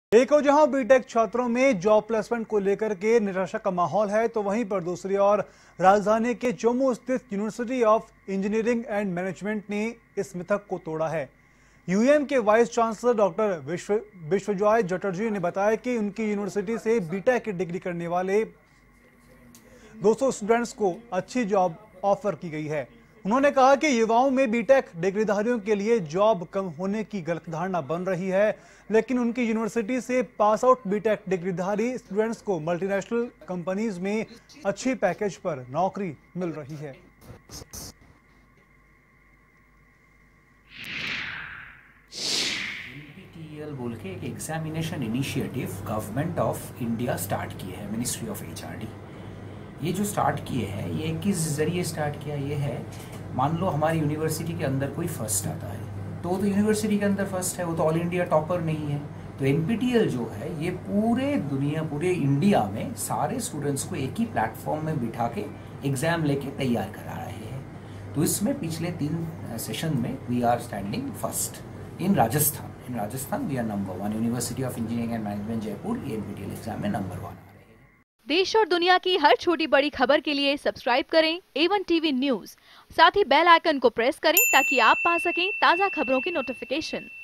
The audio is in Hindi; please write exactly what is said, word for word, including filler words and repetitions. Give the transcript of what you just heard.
एक और जहां बीटेक छात्रों में जॉब प्लेसमेंट को लेकर के निराशा का माहौल है, तो वहीं पर दूसरी ओर राजधानी के जम्मू स्थित university of engineering and management ने इस मिथक को तोड़ा है। यूएम के वाइस चांसलर डॉक्टर विश्व विश्वजॉय चटर्जी ने बताया कि उनकी यूनिवर्सिटी से बीटेक की डिग्री करने वाले दो सौ स्टूडेंट्स को अच्छी जॉब ऑफर की गई है। उन्होंने कहा कि युवाओं में बीटेक डिग्रीधारियों के लिए जॉब कम होने की गलत धारणा बन रही है, लेकिन उनकी यूनिवर्सिटी से पास आउट बीटेक डिग्रीधारी स्टूडेंट्स को मल्टीनेशनल कंपनीज में अच्छी पैकेज पर नौकरी मिल रही है। एनपीटीईएल बोल के एक examination initiative government of India start किए है, मिनिस्ट्री ऑफ एचआरडी। ये जो स्टार्ट किए हैं, ये किस जरिए स्टार्ट किया? ये है, मान लो हमारी यूनिवर्सिटी के अंदर कोई फर्स्ट आता है, तो वो तो यूनिवर्सिटी के अंदर फर्स्ट है, वो तो ऑल इंडिया टॉपर नहीं है। तो एनपीटीईएल जो है, ये पूरे दुनिया पूरे इंडिया में सारे स्टूडेंट्स को एक ही प्लेटफॉर्म में बिठा के एग्जाम लेके तैयार करा रहे हैं। तो इसमें पिछले तीन सेशन में we are standing first in Rajasthan. In Rajasthan we are number one. University of engineering and management Jaipur NPTEL exam में नंबर वन। देश और दुनिया की हर छोटी बड़ी खबर के लिए सब्सक्राइब करें ए वन टीवी न्यूज़। साथ ही बेल आइकन को प्रेस करें ताकि आप पा सकें ताज़ा खबरों की नोटिफिकेशन।